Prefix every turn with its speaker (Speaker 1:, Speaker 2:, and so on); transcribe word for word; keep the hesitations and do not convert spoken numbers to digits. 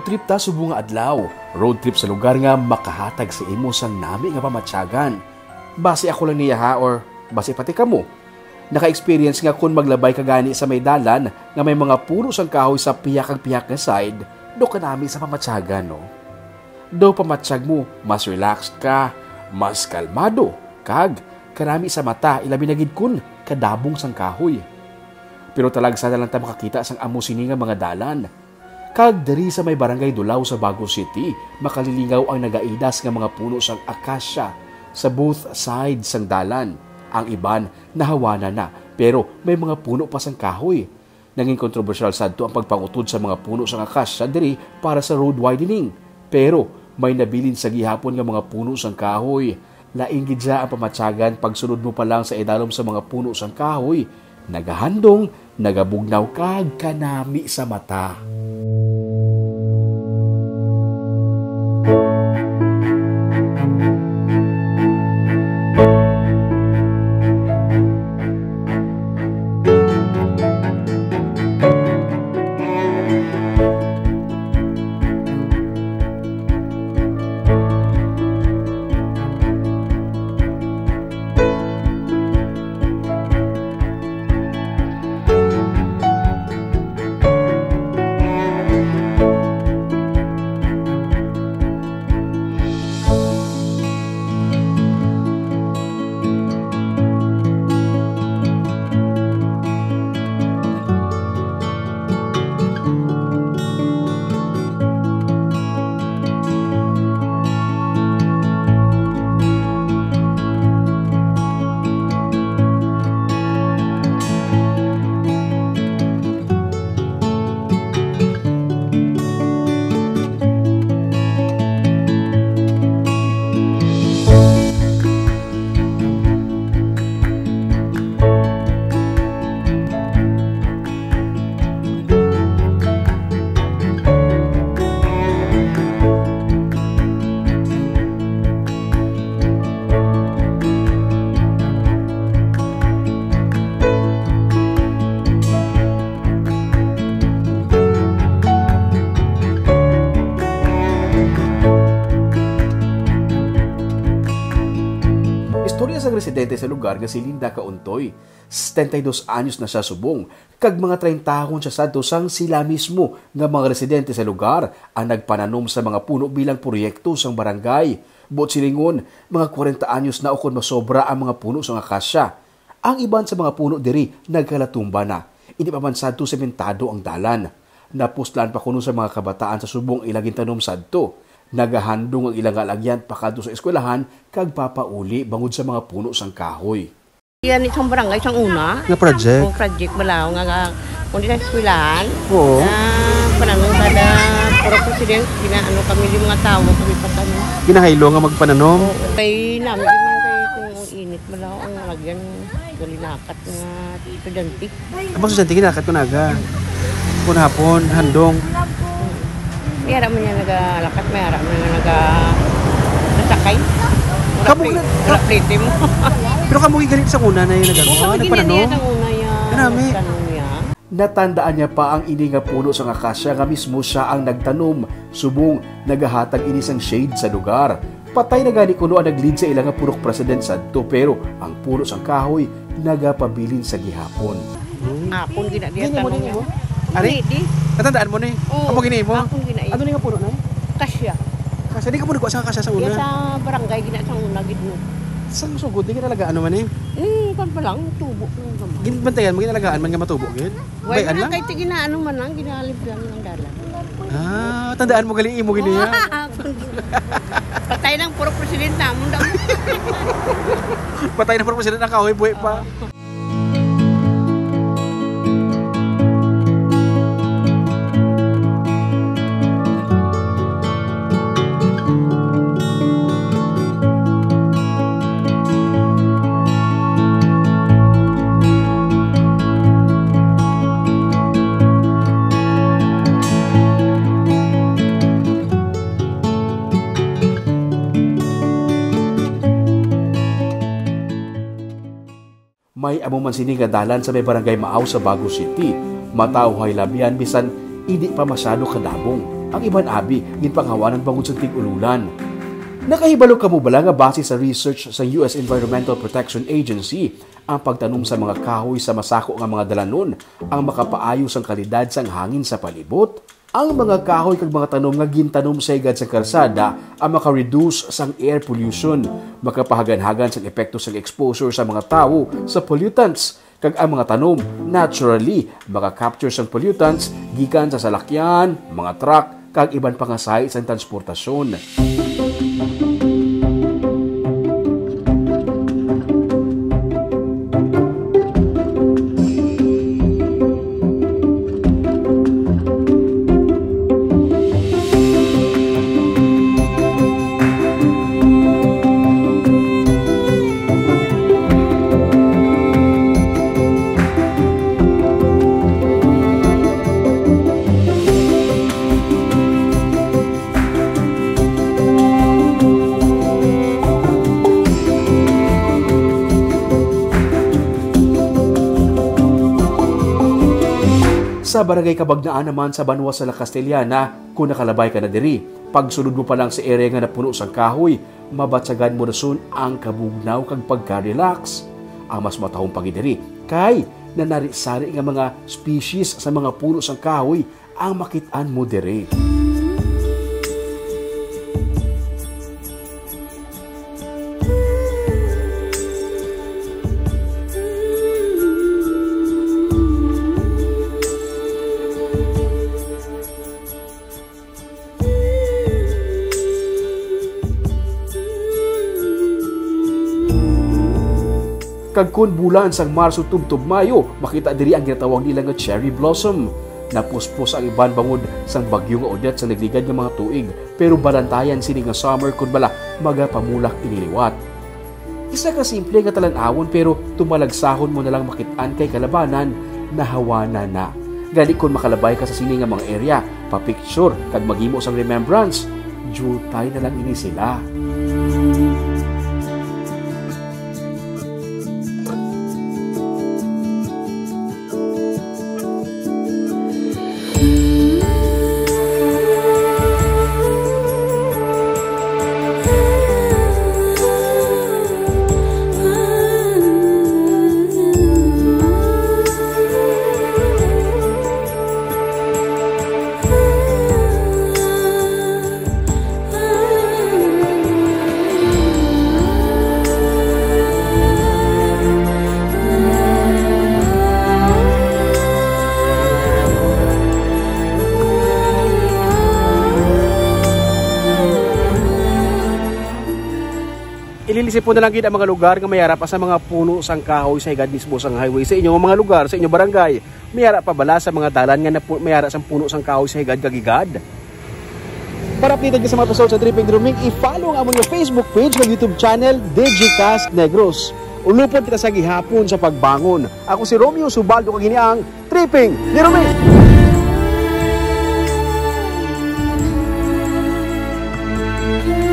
Speaker 1: trip ta subong nga adlaw. Road trip sa lugar nga makahatag sa imo sang nami nga pamatyagan. Base ako lang niya ha or base pati kamo. Naka-experience nga kung maglabay ka gani sa may dalan nga may mga puno sang kahoy sa piyak-piyak nga side, do ka nami sa pamatyagan, no? Do pamatsyag mo, mas relaxed ka, mas kalmado, kag karami sa mata ilabi na gid kun kadabong sang kahoy. Pero talag sana lang ta makakita sang amo sini nga mga dalan. Kag diri sa may barangay Dulaw sa Bago City, makalilingaw ang nagaidas nga mga puno sang akasya sa both sides sang dalan. Ang iban nahawana na, pero may mga puno pa sang kahoy. Naging kontrobersyal sadto ang pagpangutod sa mga puno sang akasya diri para sa road widening. Pero may nabilin sa gihapon nga mga puno sang kahoy. Laing gid ang pamatyagan pagsunod mo pa lang sa idalom sa mga puno sang kahoy. Nagahandong, nagabugnaw kag kanami sa mata. Istorya sa residente sa lugar nga si Linda Kauntoy. setenta y dos anyos na siya subong. Kag mga treinta taon siya sadto sang sila mismo nga mga residente sa lugar ang nagpananom sa mga puno bilang proyekto sang barangay. Buot silingon, mga kuwarenta anyos na ukon masobra ang mga puno sang akasya. Ang iban sa mga puno diri nagkalatumba na. Hindi pa man sadto sementado ang dalan. Napustlan pa kuno sa mga kabataan sa subong ilaging tanom sadto. Nagahandong ang ilang alagyan pakadto sa eskwelahan kag papauli bangod sa mga puno sang kahoy.
Speaker 2: Yan isang barangay isang una.
Speaker 3: Nga project?
Speaker 2: O project balaw nga nga kundi sa eskwelahan.
Speaker 3: Oo.
Speaker 2: Ah, parang kada puro president ginaano kami yung mga tao kami patano.
Speaker 3: Kinahaylo nga magpananom.
Speaker 2: Oo. Kay namin man kay kung init balaw ang alagyan galinakat nga estudyante.
Speaker 3: Amo sa estudyante kinakat ko naga. Kun hapon handong.
Speaker 2: May harap mo niya nag-alakat, may harap mo niya nag-nasakay.
Speaker 3: Kamu na?
Speaker 2: Wala plate mo.
Speaker 3: Pero kamu galit sa una na yung nagano.
Speaker 2: Oo, kami ginaniya ng una yan.
Speaker 3: Marami.
Speaker 1: Natandaan niya pa ang ini nga puno sa akasya nga mismo siya ang nagtanom. Subong nagahatag ini sang shade sa lugar. Patay na gani kuno ang nag-lead sa ilang nga purok president sadto, pero ang puno sang kahoy nagapabilin sa gihapon.
Speaker 2: Apon gina diya tanong niya.
Speaker 3: Ari?
Speaker 2: Di.
Speaker 3: Natandaan mo ni?
Speaker 2: Oo.
Speaker 3: Amo gini mo?
Speaker 2: Apon gina.
Speaker 3: Ano ni nga puno na?
Speaker 2: Kasya.
Speaker 3: Kasi di ka mo nagwa sa kasya sa
Speaker 2: Diya
Speaker 3: una.
Speaker 2: sa barangay gina sa una gid mo.
Speaker 3: Sa sugod di ka talaga ano man eh.
Speaker 2: Eh, kan pa lang tubo ko naman.
Speaker 3: Ginbantayan mo ginalagaan man nga matubo gid.
Speaker 2: Wala
Speaker 3: Bayan
Speaker 2: na
Speaker 3: lang.
Speaker 2: kay tigina ano man lang ginalib lang ng dalan.
Speaker 3: Ah, tandaan mo gali imo gini ya.
Speaker 2: Patay ng puro president namon daw.
Speaker 3: Patay na president ang kahoy buhay pa.
Speaker 1: May amo man sini nga dalan sa may barangay Maaw sa Bago City. Matawhay labian bisan hindi pa masyado kadabong. Ang iban abi, ginpanghawanan bangod sa tig-ululan. Nakahibalo ka mo bala nga base sa research sa U S Environmental Protection Agency, ang pagtanom sa mga kahoy sa masako nga mga dalanon ang makapaayos ang kalidad sang hangin sa palibot. Ang mga kahoy kag mga tanom nga gintanom sa higad sa kalsada ang maka-reduce sang air pollution, makapahagan-hagan sang epekto sang exposure sa mga tawo sa pollutants, kag ang mga tanom naturally maka-capture sang pollutants gikan sa salakyan, mga truck kag iban pang asay sa transportasyon. Sa barangay Kabagnaan naman sa Banwa sa La Castellana, kung nakalabay ka na diri, pagsunod mo pa lang sa area nga napuno sang kahoy, mabatsagan mo na sun ang kabugnaw kag pagka-relax. Ang mas matahong pagidiri, kay nanari-sari nga mga species sa mga puno sang kahoy ang makitaan mo diri. Kag kun bulan sang Marso tubtob Mayo, makita diri ang ginatawag nila nga cherry blossom. Napuspos ang iban bangod sang bagyo nga Odette sa nagligad nga mga tuig, pero balantayan sini nga summer kun bala magapamulak iniliwat. Isa ka simple nga talan-awon pero tumalagsahon mo na lang makitaan kay kalabanan nahawana na. Gani kun makalabay ka sa sini nga mga area, pa-picture kag maghimo sang remembrance, jutay na lang ini sila. Ililisip po na lang gid ang mga lugar nga mayara pa sa mga puno sang kahoy sa higad mismo sang highway. Sa inyong mga lugar, sa inyong barangay, mayara pa bala sa mga dalan nga mayara sang puno sang kahoy sa higad kagigad? Para updated ka sa mga episode sa Tripping Drumming, i-follow ang among Facebook page ng YouTube channel, Digicast Negros. Ulupod kita sa gihapon sa pagbangon. Ako si Romeo Subaldo, kag ang Tripping Drumming.